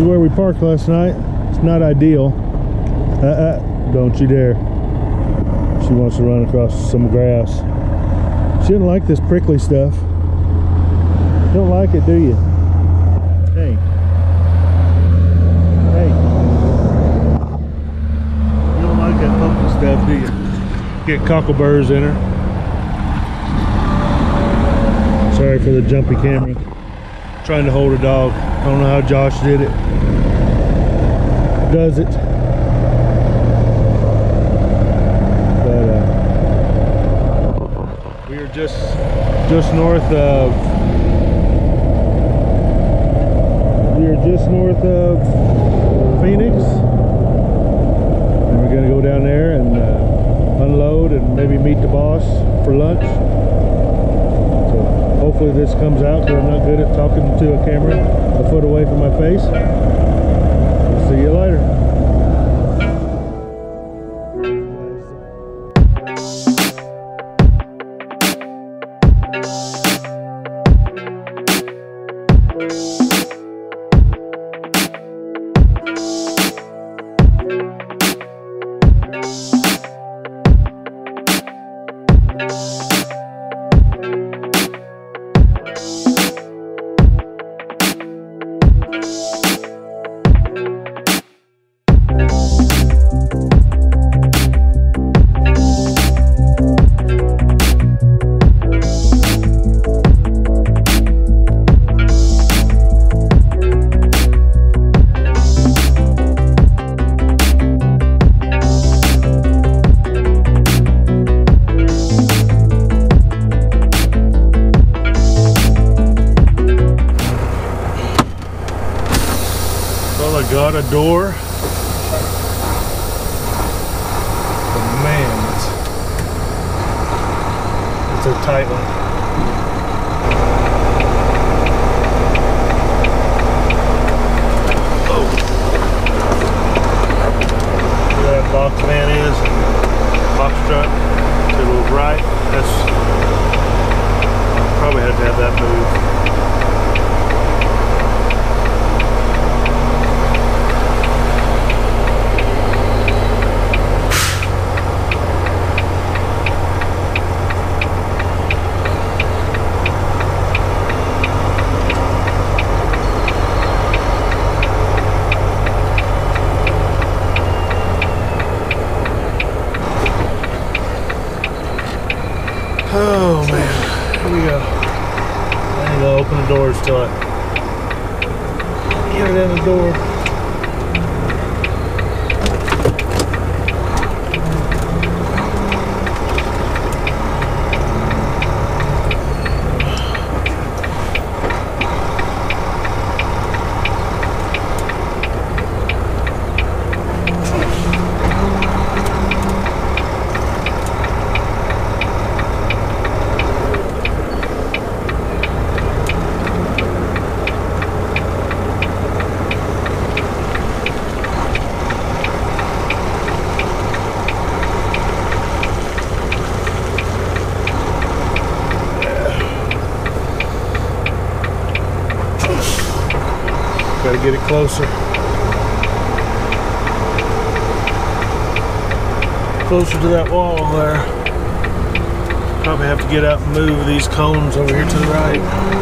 where we parked last night. It's not ideal. Don't you dare. She wants to run across some grass. She didn't like this prickly stuff. You don't like it, do you? Hey. Hey. You don't like that pokey stuff, do you? Get cockleburrs in her. Sorry for the jumpy camera. Trying to hold a dog. I don't know how Josh did it. Does it. But we are just north of Phoenix, and we're gonna go down there and unload and maybe meet the boss for lunch. So hopefully this comes out, because I'm not good at talking to a camera a foot away from my face. We'll see you later. Got a door. But man, it's a tight one. Oh. Where that box van is, box truck to the right. That's probably had to have that moved. Oh man, here we go. I need to open the doors till I get it in the door. Gotta get it closer. Closer to that wall there. Probably have to get out and move these cones over here to the right.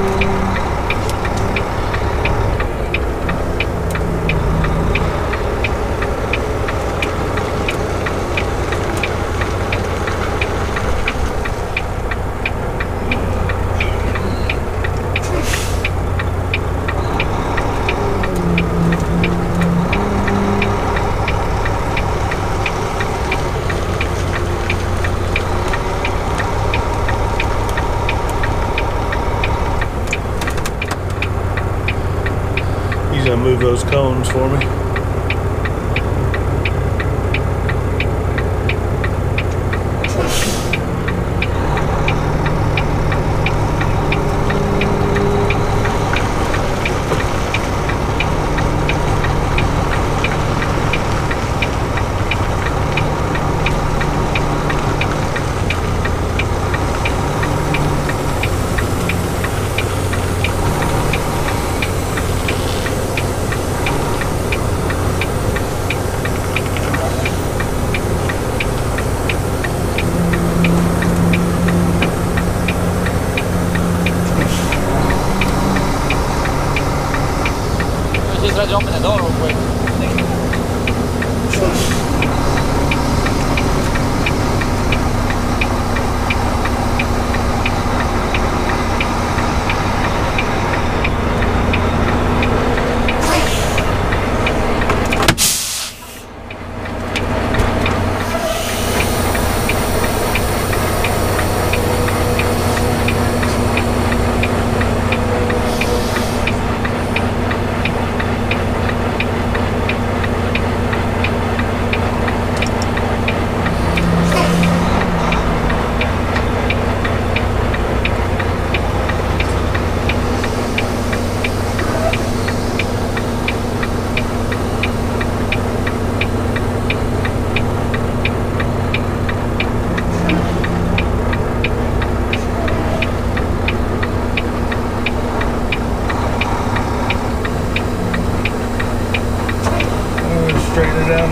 Gonna move those cones for me.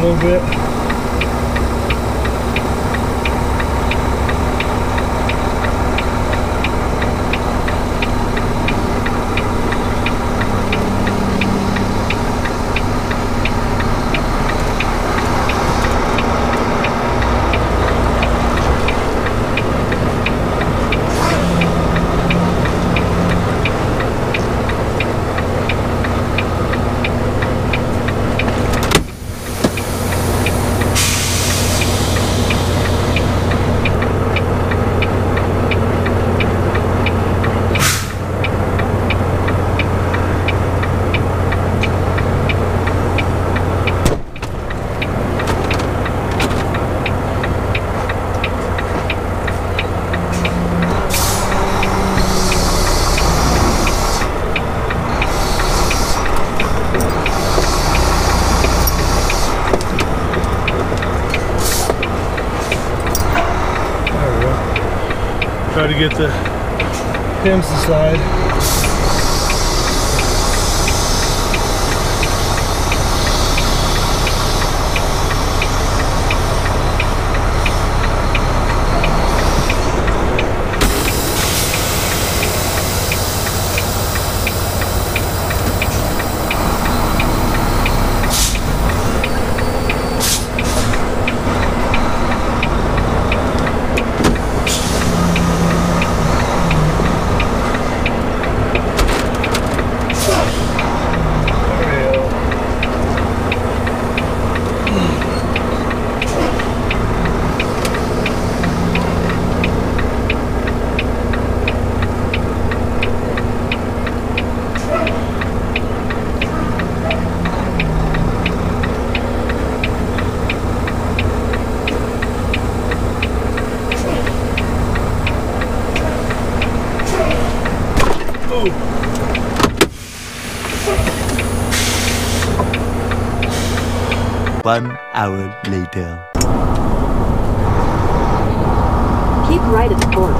little bit. Try to get the pins to slide. One hour later. Keep right at the fork.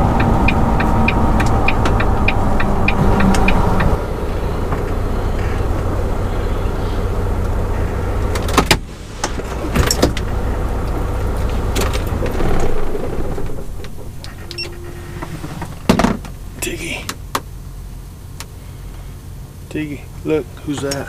Tiggy, look, who's that?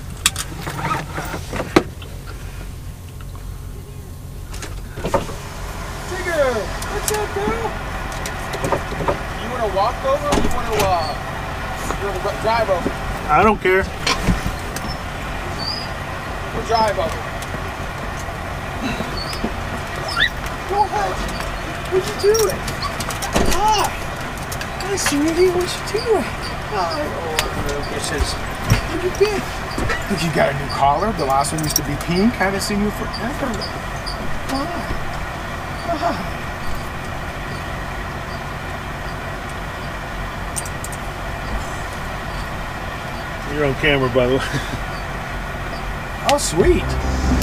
Tigger, what's up, bro? You want to walk over or you want to drive over? I don't care. We'll drive over. Go ahead. What you doing? Hi. Hi, sweetie. What you doing? Hi. Oh, Lucas. Where you been? Look, you got a new collar. The last one used to be pink. Haven't seen you forever. Hi. Hi. You're on camera, by the way. Oh, sweet.